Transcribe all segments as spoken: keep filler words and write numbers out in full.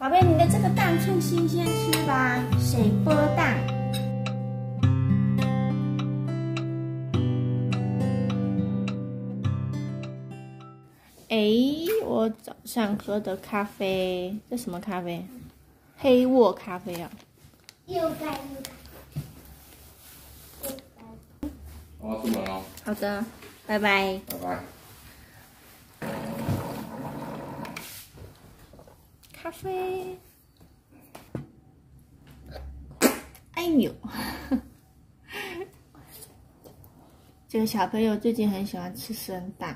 宝贝，你的这个蛋趁新鲜吃吧，水波蛋。哎，我早上喝的咖啡，这什么咖啡？黑沃咖啡啊。 又干又干。 我要出门了。 好的，拜拜。 拜拜。 咖啡。哎呦，这个小朋友最近很喜欢吃生蛋。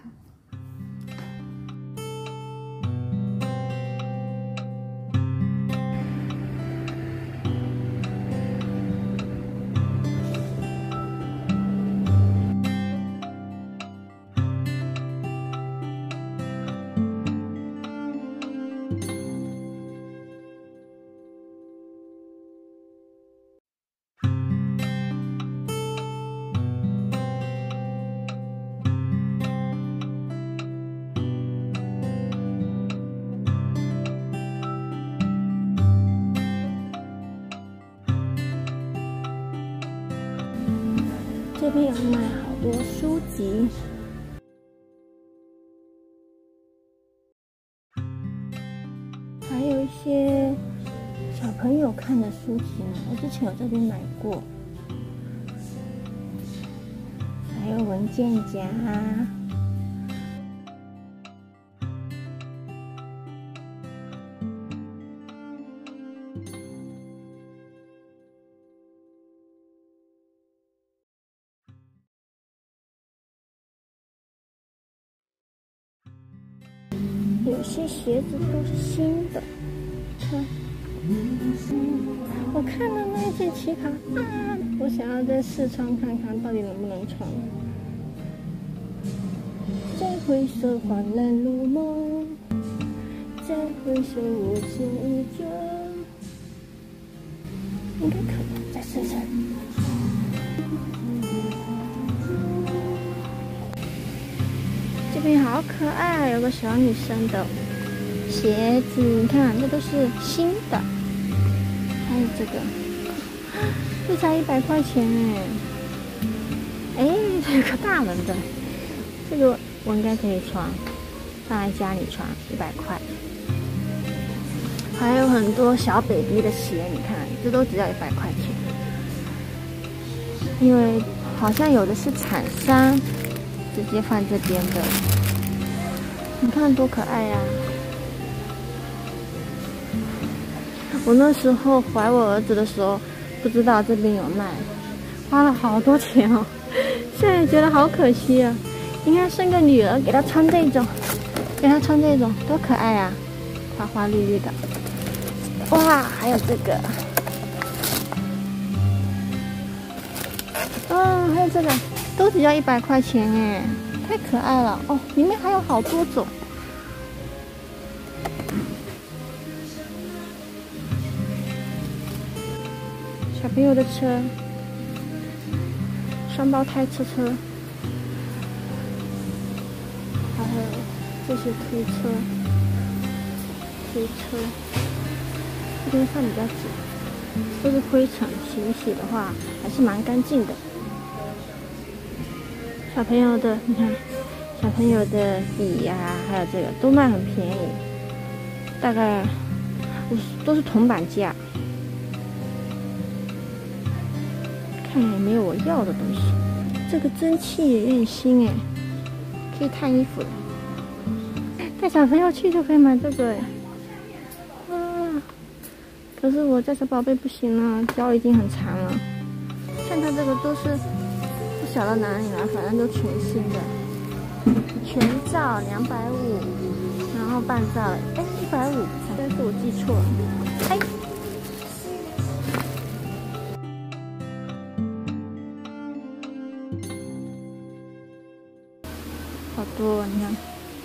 这边有卖好多书籍，还有一些小朋友看的书籍呢。我之前有这边买过，还有文件夹。有些鞋子都是新的，看，我看了那一件奇卡啊，我想要再试穿看看到底能不能穿。再回首恍然如梦，再回首我心依旧，应该可以，再试试。这边好可爱，有个小女生的鞋子，你看这都是新的。还有这个，这才一百块钱哎！哎，这个大人的，这个我应该可以穿，放在家里穿，一百块。还有很多小 baby 的鞋，你看，这都只要一百块钱。因为好像有的是厂商直接放这边的，你看多可爱呀！我那时候怀我儿子的时候，不知道这边有卖，花了好多钱哦。现在觉得好可惜啊！应该生个女儿给她穿这种，给她穿这种多可爱啊，花花绿绿的。哇，还有这个，啊，还有这个。都只要一百块钱哎，太可爱了哦！里面还有好多种。小朋友的车，双胞胎车车，还有这些推车，推车，这边放比较紧，都是灰尘，洗一洗的话还是蛮干净的。小朋友的，你看，小朋友的笔呀、啊，还有这个都卖很便宜，大概都是铜板价。看有没有我要的东西。这个蒸汽也有点新哎，可以烫衣服的。带小朋友去就可以买这个哎。啊，可是我家小宝贝不行了，脚已经很长了。看它这个都是。不晓得哪里来，反正都全新的，全罩两百五，然后半罩了，哎，一百五，但是我记错了，哎，好多，你看。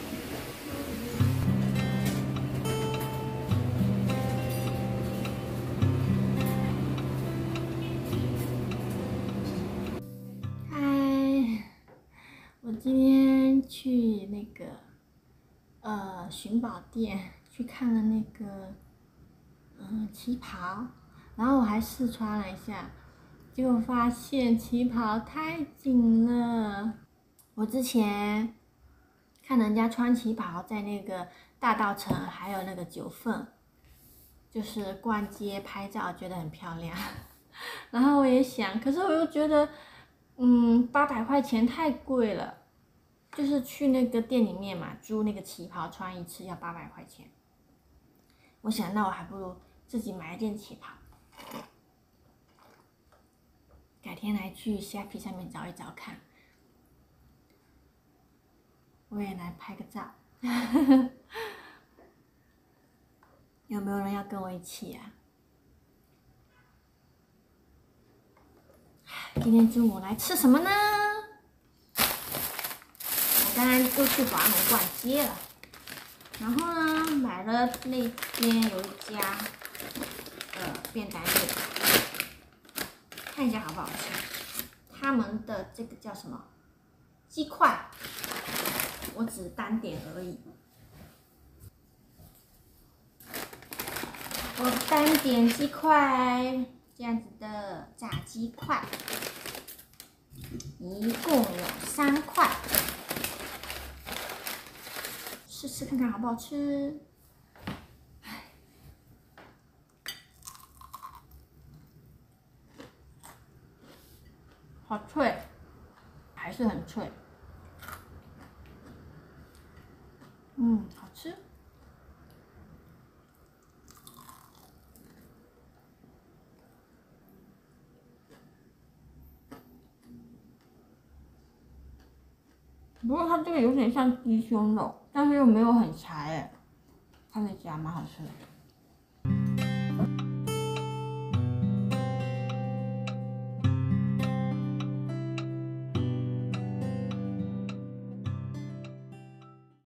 我今天去那个呃寻宝店去看了那个嗯旗袍，然后我还试穿了一下，结果发现旗袍太紧了。我之前看人家穿旗袍在那个大稻埕还有那个九份，就是逛街拍照，觉得很漂亮。然后我也想，可是我又觉得，嗯，八百块钱太贵了。就是去那个店里面嘛，租那个旗袍穿一次要八百块钱。我想，那我还不如自己买一件旗袍。改天来去虾皮上面找一找看，我也来拍个照。有没有人要跟我一起啊？今天中午来吃什么呢？我刚刚又去华农逛街了，然后呢，买了那边有一家呃便当店，看一下好不好吃。他们的这个叫什么鸡块，我只单点而已。我单点鸡块，这样子的炸鸡块，一共有三块，试吃看看好不好吃。好脆，还是很脆。嗯，好吃。不过它这个有点像鸡胸肉，但是又没有很柴哎，看那家蛮好吃的。